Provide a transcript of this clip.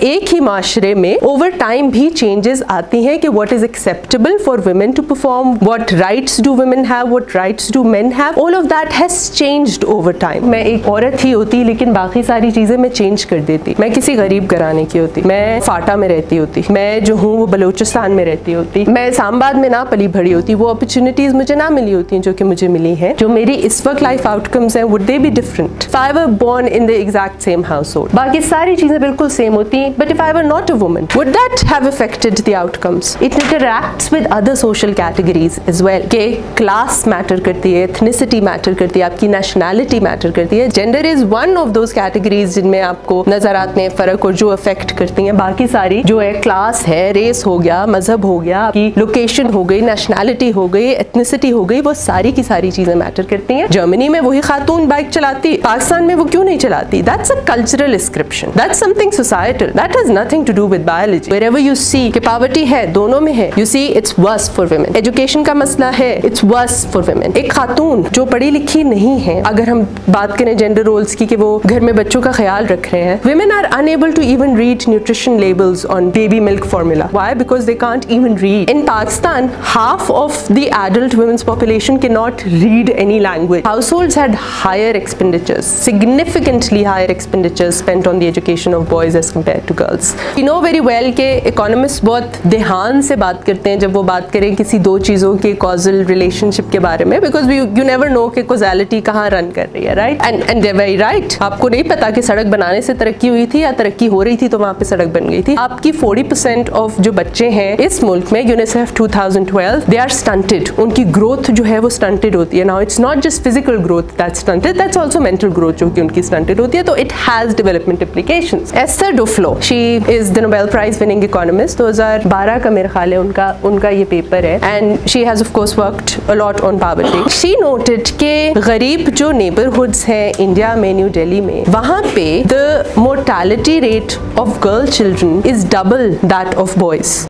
एक ही माशरे में ओवर टाइम भी चेंजेस आती हैं कि what is acceptable for women to perform, what rights do women have, what rights do men have, all of that has changed over time. मैं एक औरत ही होती लेकिन बाकी सारी चीजें मैं चेंज कर देती। मैं किसी गरीब घराने की होती, मैं फाटा में रहती होती, मैं जो हूँ वो बलूचिस्तान में रहती होती, मैं इस्लामाबाद में ना पली भरी होती, वो अपॉर्चुनिटीज मुझे ना मिली होती जो कि मुझे मिली हैं। जो मेरी इस वक्त लाइफ आउटकम्स हैं, would they be different if I were born in the exact same household? बाकी सारी चीजें बिल्कुल सेम होती, but if I were not a woman, would that have affected the outcomes? It interacts with other social categories as well. के class matter करती है, ethnicity matter करती है, आपकी नेशनैलिटी मैटर करती है। Gender is one of those categories जिनमें आपको नजर आते हैं फर्क और जो अफेक्ट करती हैं। बाकी सारी जो है क्लास है, रेस हो गया, मजहब हो गया, आपकी लोकेशन हो गई, नेशनैलिटी हो गई, एथनिसिटी हो गई, वो सारी की सारी चीजें मैटर करती हैं। जर्मनी में वही खातून बाइक चलाती, पाकिस्तान में वो क्यों नहीं चलाती? That's a cultural description, that's something societal, that has nothing to do with biology. Wherever you see कि पॉवर्टी है, दोनों में है, you see it's worse for women. Education का मसला है, इट्स वर्स फॉर वुमेन। एक खातून जो पढ़ी लिखी नहीं है, अगर हम बात करें जेंडर रोल्स की कि वो घर में बच्चों का ख्याल रख रहे हैं, women are unable to even read nutrition labels on baby milk formula. Why? Because they can't even read. In Pakistan, half of the adult women's population cannot read any language. Households had higher expenditures, significantly higher expenditures spent on the education of boys as compared to girls. You know very well कि economists बहुत ध्यान से बात करते हैं जब वो बात करें किसी दो चीज़ों के causal relationship के बारे में, because you never know कि causality कहाँ run कर रही है, right? And they're very right. आपको नहीं पता कि सड़क बनाने से तरक्की हुई थी या तरक्की हो रही थी तो वहाँ पे सड़क बन गई थी। आपकी 40% ऑफ जो बच्चे हैं इस मुल्क में, यूनिसेफ 2012, दे आर स्टंटेड। उनकी ग्रोथ जो है वो स्टंटेड होती है। Now it's not just physical growth that's stunted, that's also mental growth जो कि उनकी स्टंटेड होती है, तो it has development implications. Esther Duflo, she is the Nobel prize winning economist, 2012 का मेरे ख्याल है उनका ये पेपर है, and she has of course worked a lot on poverty. She noted के गरीब जो नेबरहुड्स हैं इंडिया में, न्यू दिल्ली में, वहाँ पे the mortality rate of girl children is double that of boys.